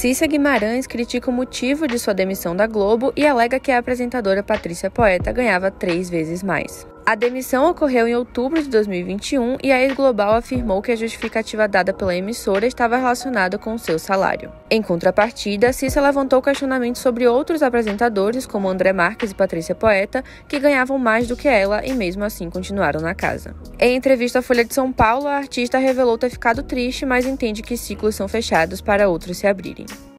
Cissa Guimarães critica o motivo de sua demissão da Globo e alega que a apresentadora Patrícia Poeta ganhava 3 vezes mais. A demissão ocorreu em outubro de 2021 e a ex-Global afirmou que a justificativa dada pela emissora estava relacionada com o seu salário. Em contrapartida, Cissa levantou questionamentos sobre outros apresentadores, como André Marques e Patrícia Poeta, que ganhavam mais do que ela e mesmo assim continuaram na casa. Em entrevista à Folha de São Paulo, a artista revelou ter ficado triste, mas entende que ciclos são fechados para outros se abrirem.